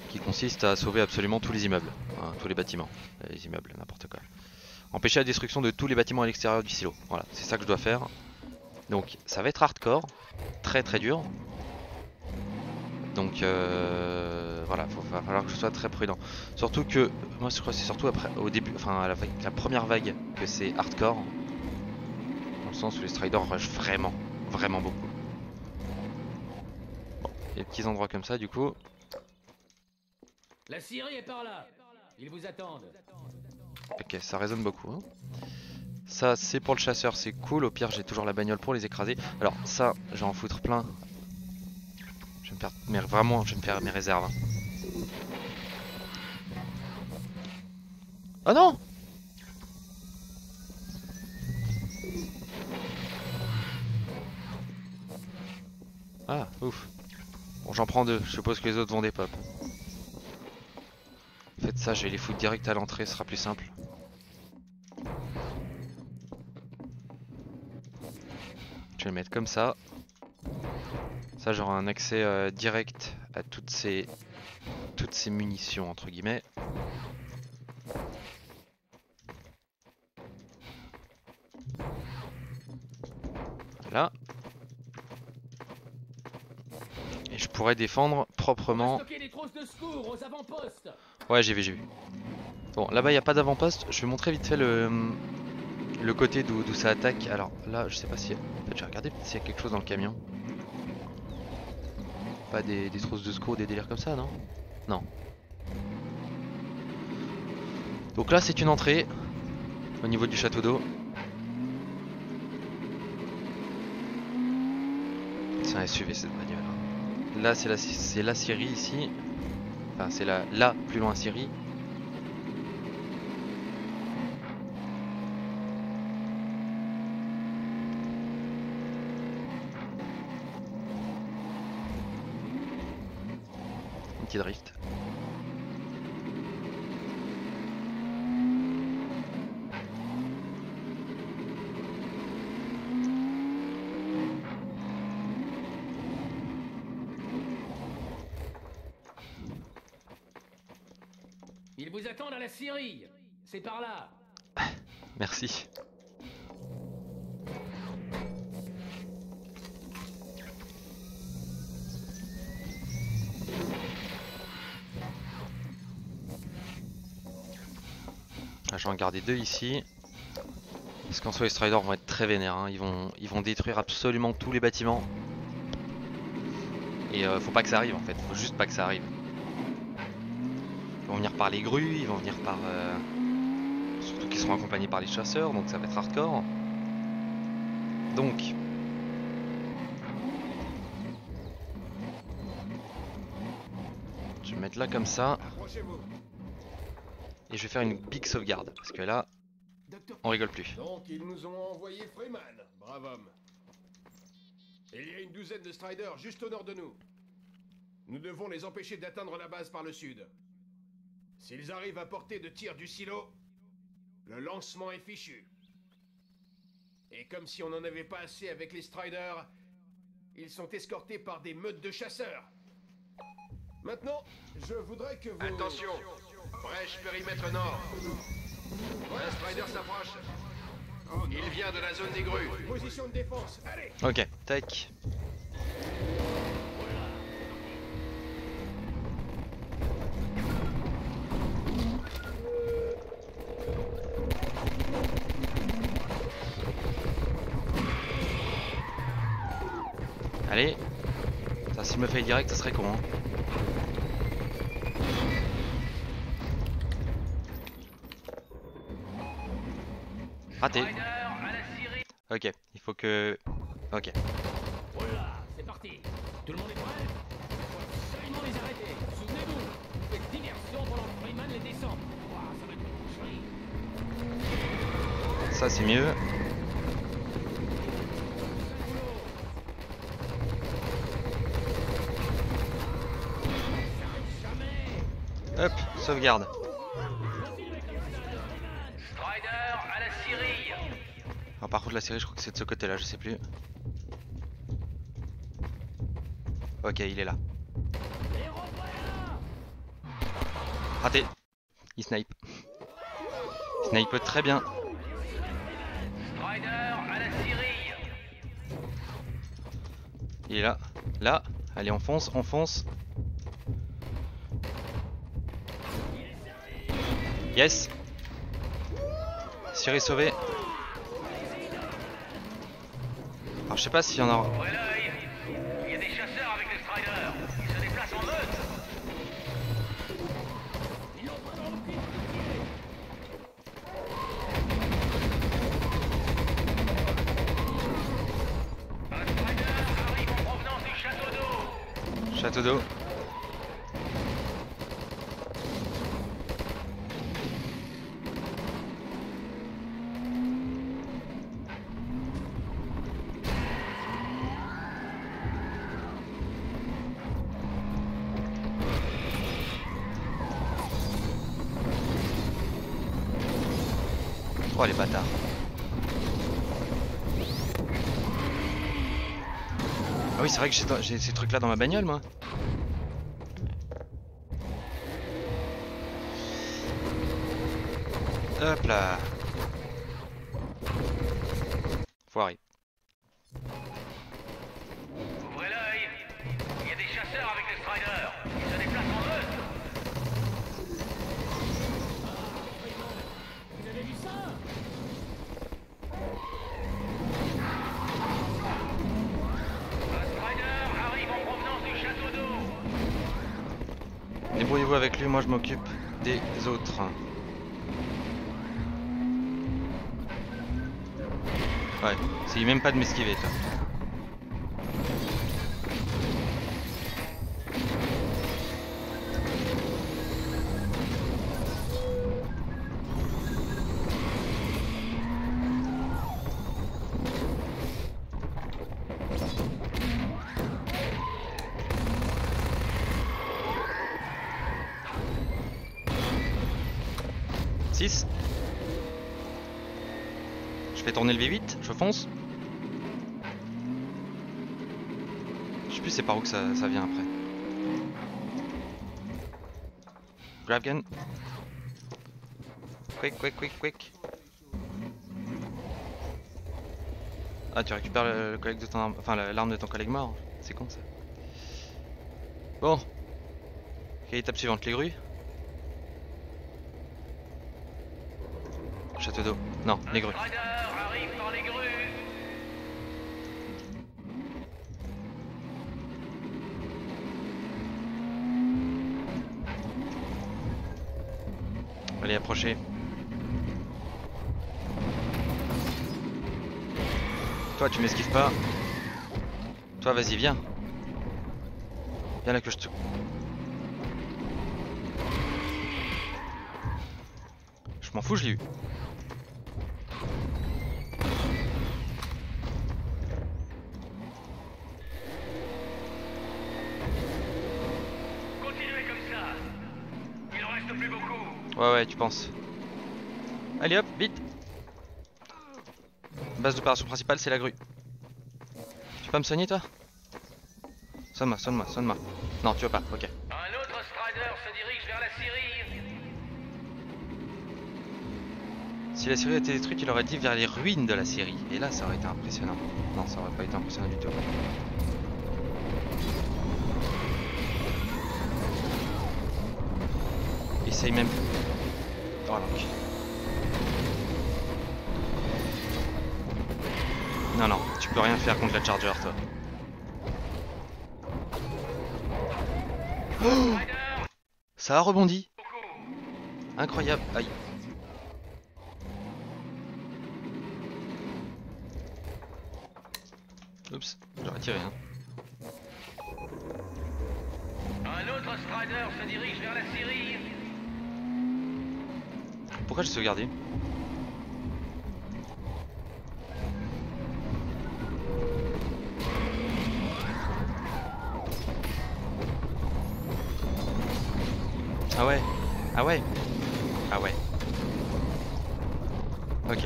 qui consiste à sauver absolument tous les immeubles, hein, tous les bâtiments, les immeubles, n'importe quoi. Empêcher la destruction de tous les bâtiments à l'extérieur du silo. Voilà, c'est ça que je dois faire. Donc ça va être hardcore, très très dur. Donc euh, voilà, il va falloir que je sois très prudent. Surtout que, moi je crois que c'est surtout après, au début, enfin à la, vague, la première vague que c'est hardcore. Dans le sens où les striders rushent vraiment, vraiment beaucoup. Bon, il y a des petits endroits comme ça du coup. La Syrie est par là. Ils vous attendent. Ok, ça résonne beaucoup. Hein. Ça c'est pour le chasseur, c'est cool. Au pire j'ai toujours la bagnole pour les écraser. Alors ça, je vais en foutre plein. Je vais me faire, mais vraiment, je vais me faire mes réserves. Hein. Oh non! Ah, ouf. Bon, j'en prends deux. Je suppose que les autres vont des pop. Faites ça, je vais les foutre direct à l'entrée, ce sera plus simple. Je vais le mettre comme ça. Ça, j'aurai un accès euh, direct à toutes ces, toutes ces munitions, entre guillemets. Là. Et je pourrais défendre proprement. Ouais, j'ai vu, j'ai vu. Bon, là-bas, il n'y a pas d'avant-poste. Je vais montrer vite fait le, le côté d'où ça attaque. Alors là, je sais pas si... En fait, je vais regarder s'il y a quelque chose dans le camion. Pas des, des trousses de secours, des délires comme ça, non? Non. Donc là, c'est une entrée au niveau du château d'eau. C'est un S U V cette bagnole. Là, c'est la, c'est la Syrie ici. Enfin, c'est la, la plus loin Syrie. Un petit drift. Ils vous attendent à la Syrie. C'est par là. Merci. Ah, je vais en garder deux ici. Parce qu'en soi les Striders vont être très vénères. Hein. Ils, vont, ils vont détruire absolument tous les bâtiments. Et euh, faut pas que ça arrive en fait. Faut juste pas que ça arrive. Ils vont venir par les grues, ils vont venir par... Euh... Surtout qu'ils seront accompagnés par les chasseurs, donc ça va être hardcore. Donc... Je vais me mettre là comme ça. Et je vais faire une big sauvegarde, parce que là, on rigole plus. Donc ils nous ont envoyé Freeman, brave homme. Il y a une douzaine de Striders juste au nord de nous. Nous devons les empêcher d'atteindre la base par le sud. S'ils arrivent à portée de tir du silo, le lancement est fichu. Et comme si on n'en avait pas assez avec les Striders, ils sont escortés par des meutes de chasseurs. Maintenant, je voudrais que vous... Attention! Brèche périmètre nord. Un Strider s'approche. Il vient de la zone des grues. Position de défense, allez! Ok, tac. Allez. Ça, s'il me fait direct, ça serait con. Hein. Raté. Ok, il faut que... Ok. Voilà, c'est parti. Tout le monde est prêt? Seulement les arrêter. Souvenez-vous, faites diversion pendant que Freeman les descend. Wow, ça va être joli. Ça c'est mieux. Hop, sauvegarde. Ah, par contre la série je crois que c'est de ce côté là, je sais plus. Ok, il est là. Raté. Il snipe. Il snipe très bien. Strider à la Syrie. Il est là. Là. Allez, on fonce, on fonce. Yes. Syrie sauvée. Alors je sais pas s'il y en a... Ouvrez l'œil. Il y a des chasseurs avec les Striders. Ils se déplacent en meute. Un Strider arrive en provenance du château d'eau. Château d'eau. Oh les bâtards. Ah oui c'est vrai que j'ai- j'ai ces trucs là dans ma bagnole moi. Hop là. Foiré. Ouvrez l'œil. Il y a des chasseurs avec les Striders. Ils se déplacent en meute. Vous avez vu ça? Un Strider arrive en provenance du château d'eau. Débrouillez-vous avec lui, moi je m'occupe des autres. Ouais, c'est même pas de m'esquiver toi. six. Je fais tourner le V huit, je fonce. Je sais plus c'est par où que ça, ça vient après. Grab gun. Quick, quick, quick, quick. Ah tu récupères le, le collègue de ton arme, enfin l'arme de ton collègue mort. C'est con ça. Bon. Quelle étape suivante, les grues? Château d'eau. Non, les grues. Strider arrive par les grues. Allez, approchez. Toi, tu m'esquives pas. Toi, vas-y, viens. Viens là que je te... Je m'en fous, je l'ai eu. Continuez comme ça. Il en reste plus beaucoup. Ouais, ouais, tu penses. Allez hop, vite. Base d'opération principale, c'est la grue. Tu peux me soigner, toi? Sonne-moi, sonne-moi, sonne-moi. Non, tu veux pas, ok. Un autre Strider se dirige vers la Syrie. Si la Syrie était détruite, il aurait dit vers les ruines de la Syrie. Et là, ça aurait été impressionnant. Non, ça aurait pas été impressionnant du tout. Essaye même. Oh donc. Non, non, tu peux rien faire contre la Charger, toi. Oh, ça a rebondi. Incroyable. Aïe. Oups, j'aurais tiré. Hein. Un autre Strider se dirige vers la Syrie. Pourquoi j'ai sauvegardé? Ah ouais. Ah ouais. Ah ouais. Ok.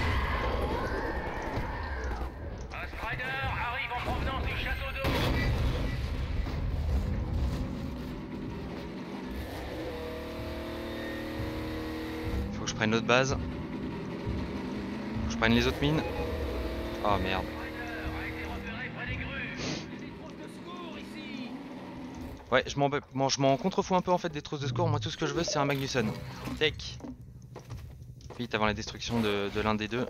Un Strider arrive en provenance du château d'eau. je prenne l'autre base. Faut que je prenne les autres mines. Oh merde. Ouais, je m'en bon, je m'en contrefous un peu en fait des trousses de secours. Moi tout ce que je veux c'est un Magnusson. Tech. Vite avant la destruction de, de l'un des deux.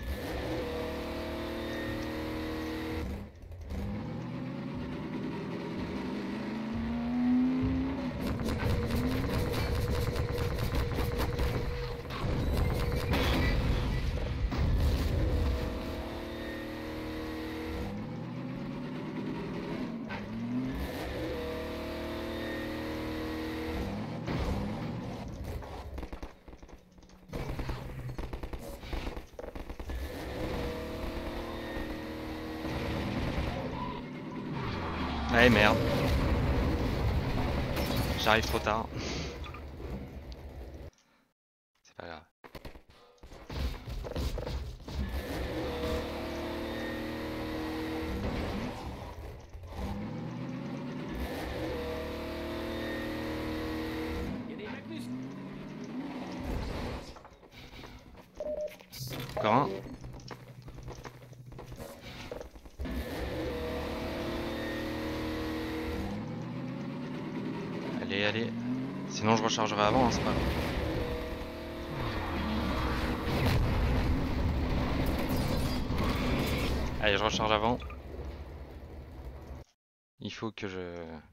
Ouais merde. J'arrive trop tard. C'est pas grave. Encore un. Allez, allez. Sinon je rechargerai avant, hein, c'est pas grave. Allez, je recharge avant. Il faut que je...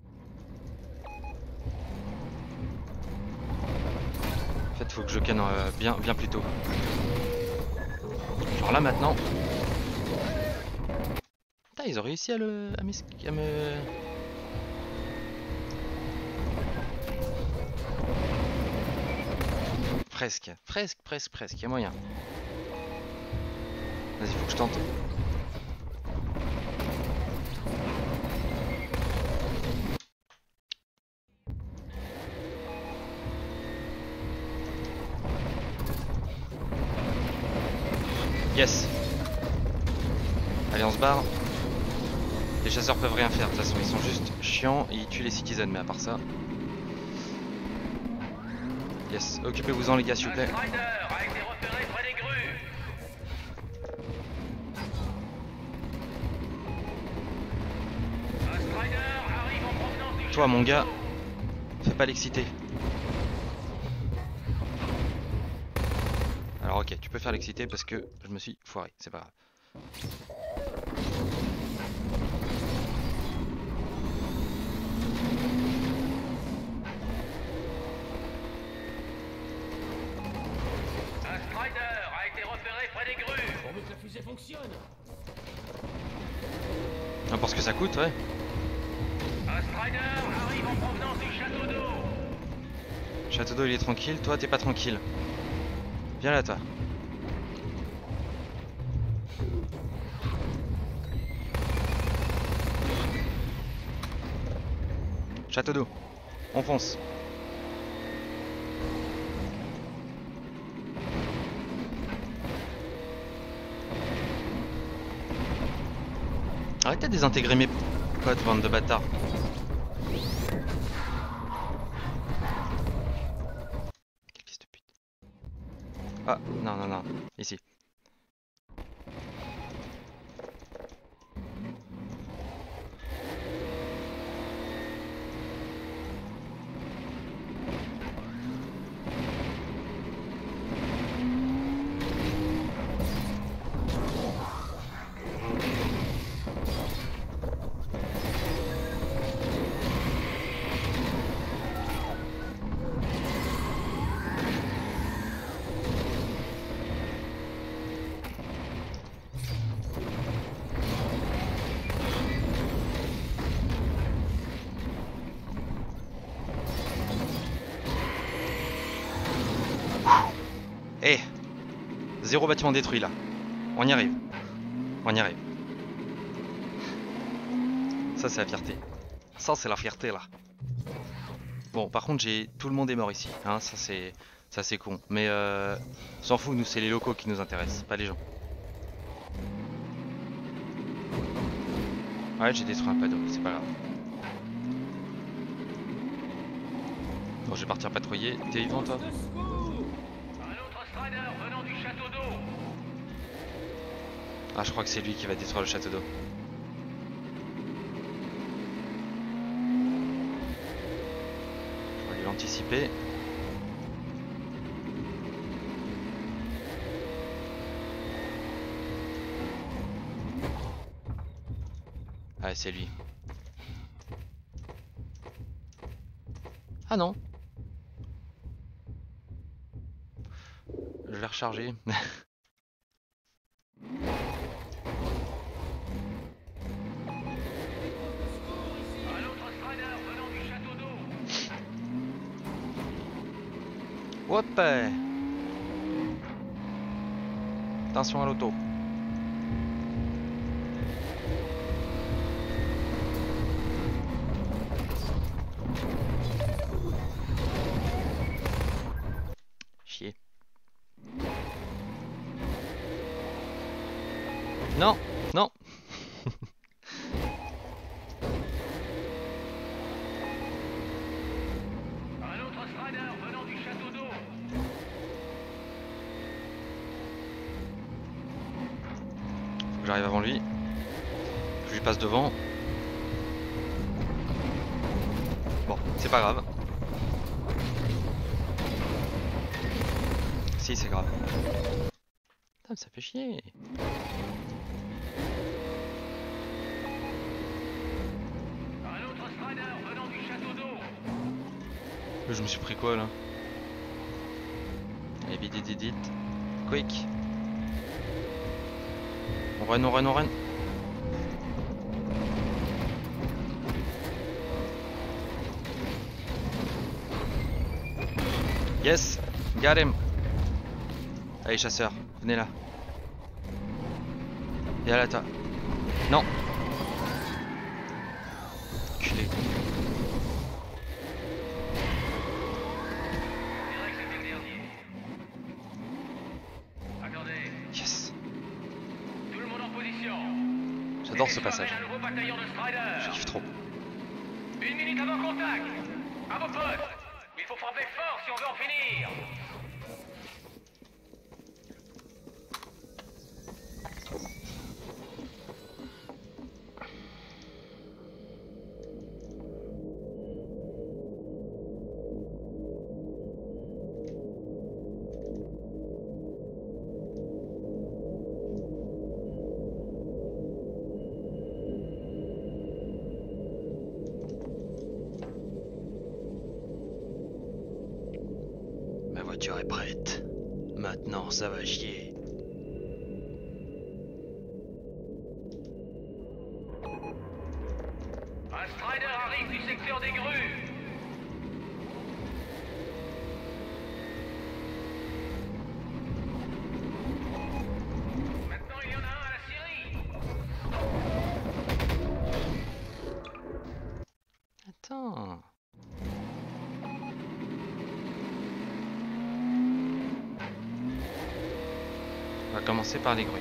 En fait, il faut que je canne euh, bien, bien plus tôt. Genre là maintenant. Putain, ils ont réussi à le... à, à me... Presque, presque, presque, presque, il y a moyen. Vas-y, faut que je tente. Yes. Allez, on se barre. Les chasseurs peuvent rien faire, de toute façon, ils sont juste chiants et ils tuent les citizens, mais à part ça... Yes, occupez-vous-en les gars s'il vous plaît. Toi mon gars, fais pas l'exciter. Alors ok, tu peux faire l'exciter parce que je me suis foiré, c'est pas grave. N'importe ce que ça coûte, ouais. Un Strider arrive en provenance du château d'eau. Château d'eau il est tranquille, toi t'es pas tranquille. Viens là toi. Château d'eau, on fonce. Arrêtez de désintégrer mes potes, bande de bâtards. Quel fils de pute. Ah, non, non, non. Ici. Eh, zéro bâtiment détruit là. On y arrive. On y arrive. Ça c'est la fierté. Ça c'est la fierté là. Bon par contre j'ai tout le monde est mort ici. Hein, ça c'est ça c'est con. Mais euh, on s'en fout, nous c'est les locaux qui nous intéressent, pas les gens. Ouais j'ai détruit un panneau, c'est pas grave. Bon je vais partir patrouiller. T'es vivant toi? Ah, je crois que c'est lui qui va détruire le château d'eau. Je vais l'anticiper. Ah, c'est lui. Ah non. Je vais recharger. Hop. Attention à l'auto. Chier. Non, non. Un autre Strider venant du château d'eau. Faut que j'arrive avant lui. Que je lui passe devant. Bon, c'est pas grave. Si, c'est grave. Putain, ça fait chier. Un autre Strider venant du château d'eau. Je me suis pris quoi là? Allez, vite, vite, vite. Quick. On run, on run, on run. Yes, got him. Allez, chasseur, venez là. Viens là, toi. Non. Culé. Yes. Tout le monde en position. J'adore ce passage. Un nouveau bataillon de Strider. Je kiffe trop. Une minute avant contact. À vos postes. Il faut frapper fort si on veut en finir. Ma voiture est prête. Maintenant, ça va chier. Un Strider arrive du secteur des grues. Maintenant, il y en a un à la Syrie. Attends. On va commencer par les grues.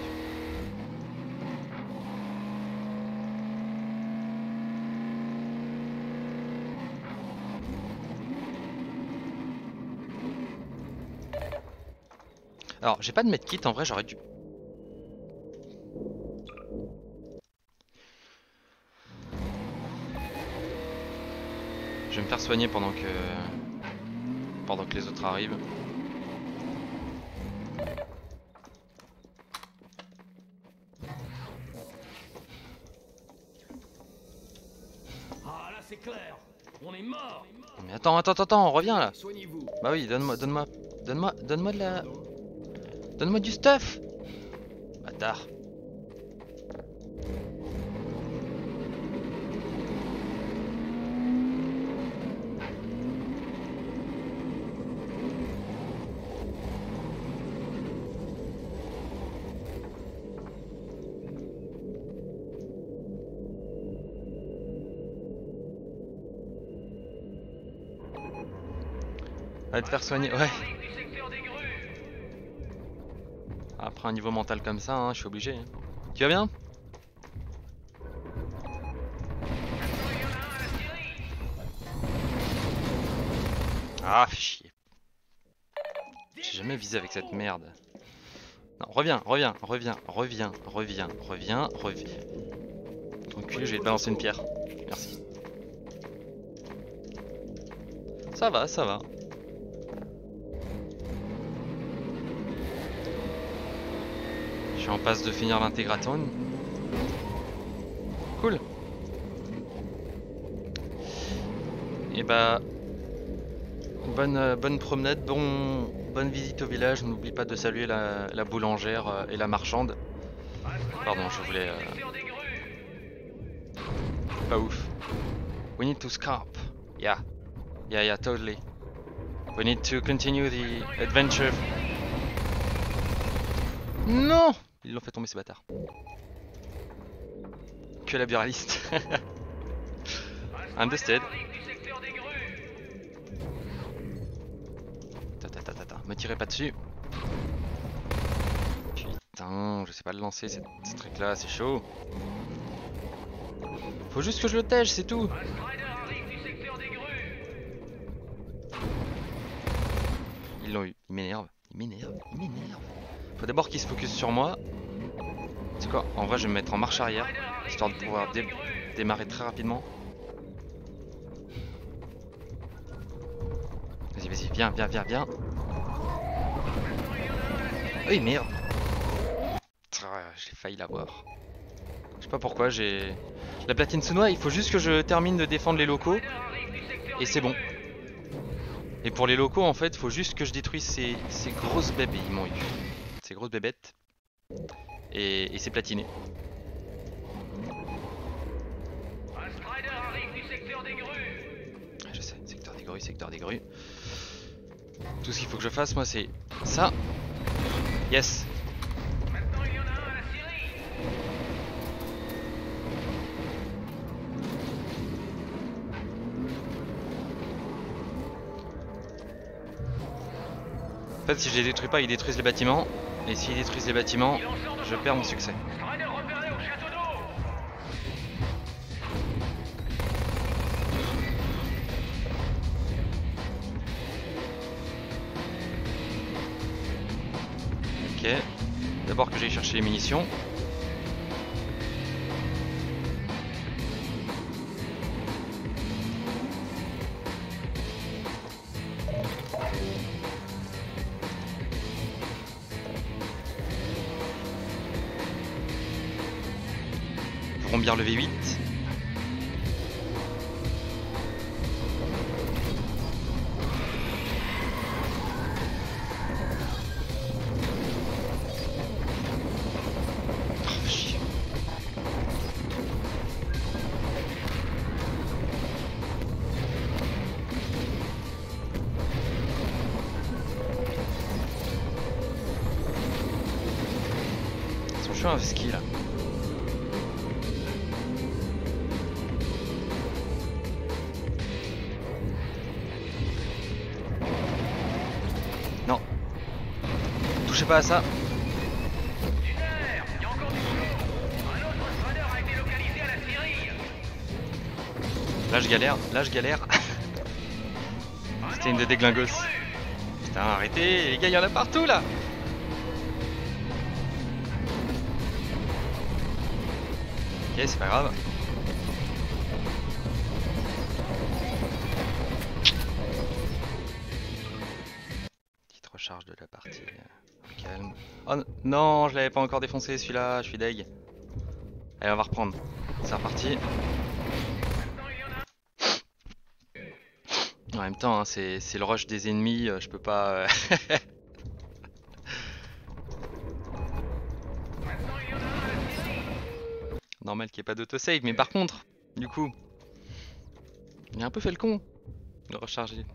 Alors, j'ai pas de medkit, en vrai, j'aurais dû. Je vais me faire soigner pendant que pendant que les autres arrivent. Ah là c'est clair. On est mort. Mais attends, attends, attends, on revient là. Soignez-vous. Bah oui, donne-moi, donne-moi, donne-moi, donne-moi de la, donne-moi du stuff. Bâtard. Va te faire soigner, ouais. Après un niveau mental comme ça, hein, je suis obligé. Hein. Tu vas bien? Ah, fais chier. J'ai jamais visé avec cette merde. Non, reviens, reviens, reviens, reviens, reviens, reviens, reviens. Enculé, je vais te balancer une pierre. Merci. Ça va, ça va. Je suis en passe de finir l'intégraton. Cool. Et bah... Bonne, euh, bonne promenade, bon, bonne visite au village. N'oublie pas de saluer la, la boulangère euh, et la marchande. Pardon, je voulais... Euh... Pas ouf. We need to scarp. Yeah. Yeah, yeah, totally. We need to continue the adventure. Non! Ils l'ont fait tomber ces bâtards. Que la buraliste. Understood. Tata tata tata. Me tirez pas dessus. Putain, je sais pas le lancer, ce truc là, c'est chaud. Faut juste que je le tège, c'est tout. Ils l'ont eu, il m'énerve, il m'énerve, il m'énerve. Faut d'abord qu'il se focus sur moi. C'est quoi? En vrai, je vais me mettre en marche arrière, histoire de pouvoir dé démarrer très rapidement. Vas-y, vas-y, viens, viens, viens, viens. Oui, merde. J'ai failli l'avoir. Je sais pas pourquoi, j'ai... La platine sous noix, il faut juste que je termine de défendre les locaux. Et c'est bon. Et pour les locaux, en fait, il faut juste que je détruise ces, ces grosses bébés. Ils m'ont eu. Ces grosses bébêtes. Et, et c'est platiné. Je sais, secteur des grues, secteur des grues. Tout ce qu'il faut que je fasse, moi, c'est ça. Yes. En fait, si je les détruis pas, ils détruisent les bâtiments. Et s'ils détruisent les bâtiments, je perds mon succès. Ok. D'abord que j'aille chercher les munitions. Bien levé huit. Oh, chier. Ils sont chauds avec ski là. Touchez pas à ça. Là je galère, là je galère. C'était une de déglingos. Putain, arrêtez, les gars, il y en a partout là. Ok, c'est pas grave. Petite recharge de la partie. Calme. Oh non, je l'avais pas encore défoncé celui-là, je suis deg. Allez, on va reprendre. C'est reparti. En même temps, hein, c'est le rush des ennemis, je peux pas... Normal qu'il n'y ait pas d'autosave, mais par contre, du coup, il a un peu fait le con de recharger.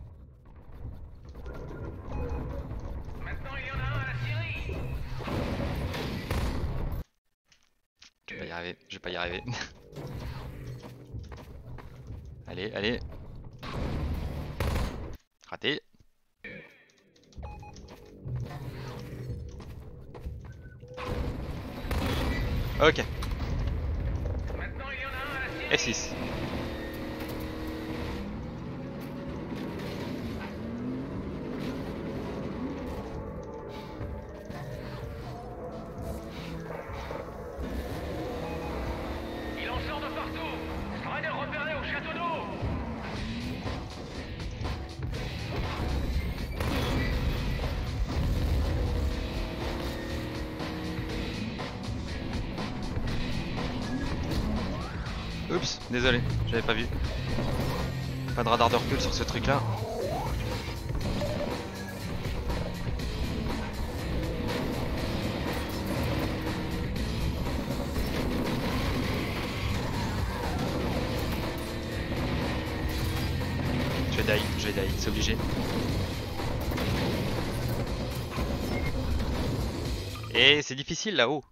Je vais pas y arriver, je vais pas y arriver. Allez, allez. Raté. Ok. F six. partout! Strider repéré au château d'eau! Oups, désolé, j'avais pas vu. Pas de radar de recul sur ce truc là. Je vais die, je vais die, c'est obligé. Et c'est difficile là-haut.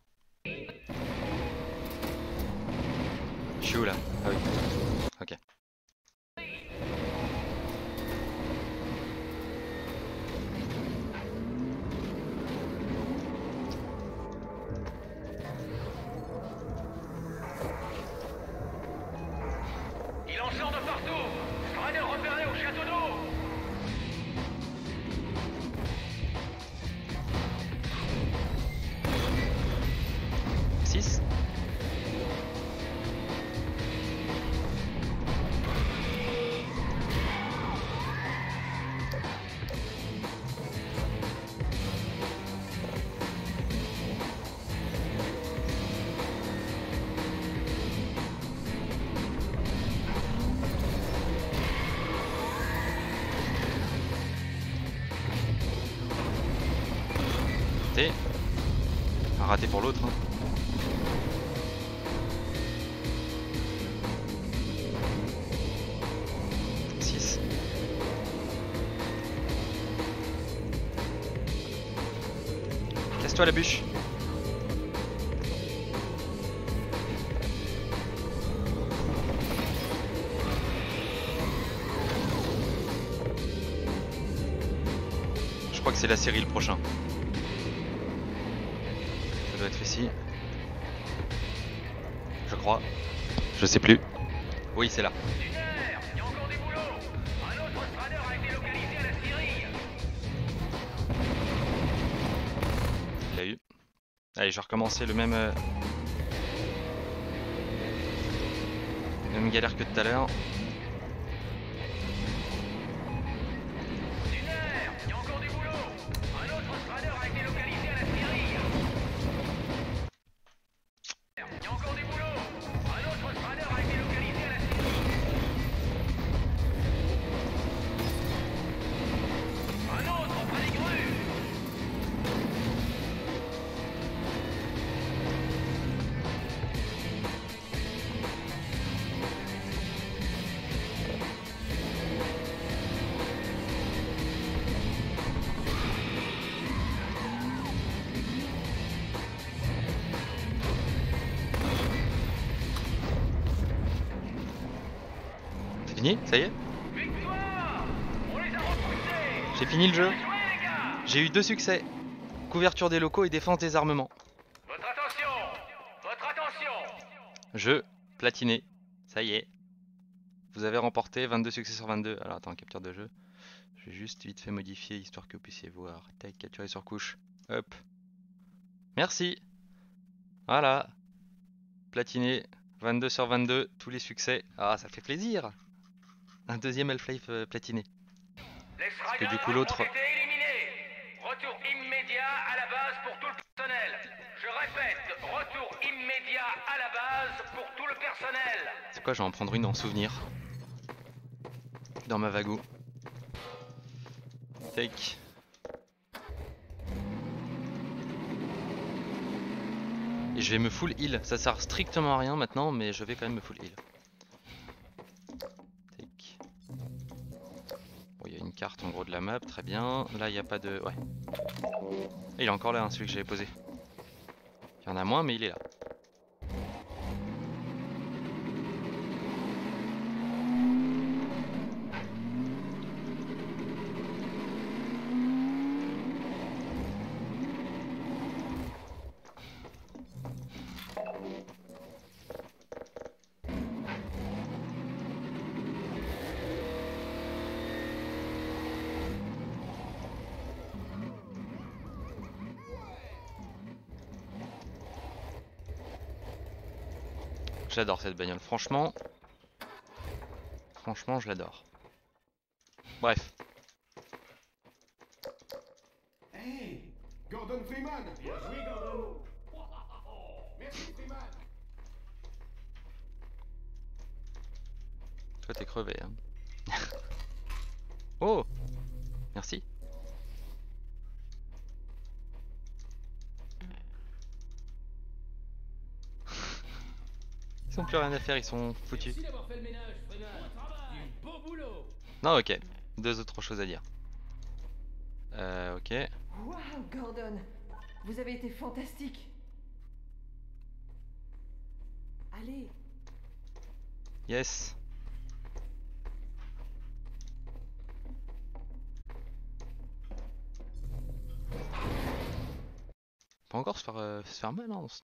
Je suis où là? Ah oui. Ok. Il en sort de partout! Strider repéré au château d'eau! six. Un raté pour l'autre. Hein. six. Casse-toi la bûche. Je crois que c'est la série le prochain. Ça doit être ici. Je crois. Je sais plus. Oui, c'est là. Il y a encore du boulot! Un autre Strider a été localisé à la Syrie! Il l'a eu. Allez, je vais recommencer le même... Euh... Même galère que tout à l'heure. Il y a encore du boulot! Un autre Strider a été localisé à la Syrie! Il y a encore du boulot! Un autre Strider a été localisé à la Syrie! Un autre près des grues! C'est fini? Ça y est? Victoire! On les a repoussés! J'ai fini le jeu. Jouez, les gars! J'ai eu deux succès. Couverture des locaux et défense des armements. Votre attention! Votre attention! Jeu platiné. Ça y est. Vous avez remporté vingt-deux succès sur vingt-deux. Alors attends, capture de jeu. Je vais juste vite fait modifier histoire que vous puissiez voir. Tac, capturer sur couche. Hop. Merci. Voilà. Platiné. vingt-deux sur vingt-deux. Tous les succès. Ah, ça fait plaisir. Un deuxième Half-Life euh, platiné. Les Parce que du Striders coup l'autre... ont été éliminés. Retour immédiat à la base pour tout le personnel. Je répète, retour immédiat à la base pour tout le personnel. C'est quoi, je vais en prendre une en souvenir. Dans ma Vago. Take. Et je vais me full heal. Ça sert strictement à rien maintenant, mais je vais quand même me full heal. Take. Bon, il y a une carte en gros de la map, très bien. Là, il n'y a pas de... Ouais. Et il est encore là, hein, celui que j'avais posé. Il y en a moins, mais il est là. J'adore cette bagnole, franchement. Franchement, je l'adore. Bref. Hey, Gordon Freeman. Bien joué, Gordon. Merci Freeman. Toi, t'es crevé, hein. Oh, merci. Ils ont plus rien à faire, ils sont foutus. Merci d'avoir fait le ménage, Freeman. Du beau boulot. Non, ok. Deux autres choses à dire. Euh, ok. Waouh, Gordon, vous avez été fantastique. Allez, Yes. Pas encore se faire, euh, se faire mal, hein, dans ce